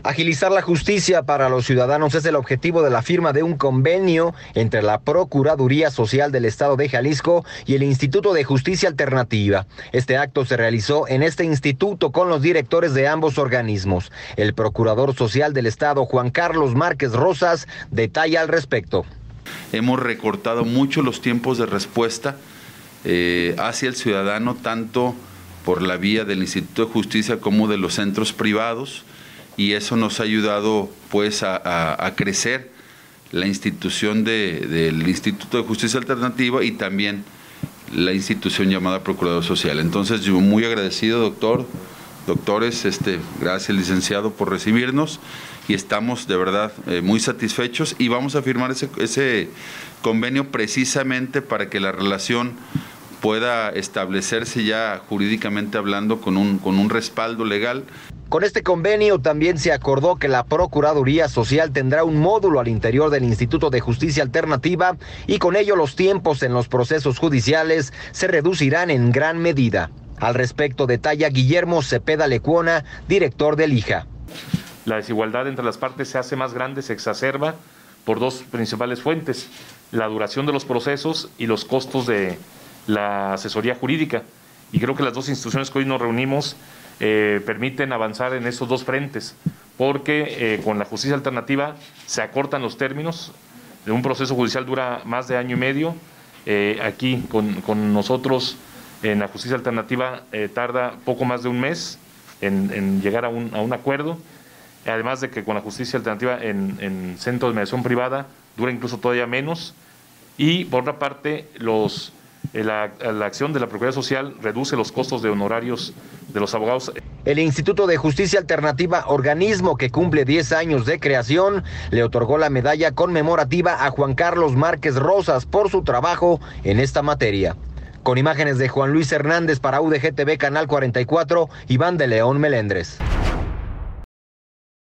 Agilizar la justicia para los ciudadanos es el objetivo de la firma de un convenio entre la Procuraduría Social del Estado de Jalisco y el Instituto de Justicia Alternativa. Este acto se realizó en este instituto con los directores de ambos organismos. El Procurador Social del Estado, Juan Carlos Márquez Rosas, detalla al respecto. Hemos recortado mucho los tiempos de respuesta hacia el ciudadano, tanto por la vía del Instituto de Justicia como de los centros privados, y eso nos ha ayudado pues a crecer la institución del Instituto de Justicia Alternativa y también la institución llamada Procurador Social. Entonces yo muy agradecido, doctores, gracias licenciado por recibirnos, y estamos de verdad muy satisfechos, y vamos a firmar ese convenio precisamente para que la relación pueda establecerse ya jurídicamente hablando con un respaldo legal. Con este convenio también se acordó que la Procuraduría Social tendrá un módulo al interior del Instituto de Justicia Alternativa y con ello los tiempos en los procesos judiciales se reducirán en gran medida. Al respecto detalla Guillermo Cepeda Lecuona, director del IJA. La desigualdad entre las partes se hace más grande, se exacerba por dos principales fuentes: la duración de los procesos y los costos de la asesoría jurídica. Y creo que las dos instituciones que hoy nos reunimos permiten avanzar en esos dos frentes, porque con la justicia alternativa se acortan los términos. Un proceso judicial dura más de año y medio. Aquí con nosotros en la justicia alternativa tarda poco más de un mes en llegar a un acuerdo. Además de que con la justicia alternativa en centros de mediación privada dura incluso todavía menos. Y por otra parte, la acción de la Procuraduría Social reduce los costos de honorarios de los abogados. El Instituto de Justicia Alternativa, organismo que cumple 10 años de creación, le otorgó la medalla conmemorativa a Juan Carlos Márquez Rosas por su trabajo en esta materia. Con imágenes de Juan Luis Hernández para UDG TV Canal 44, Iván de León Melendres.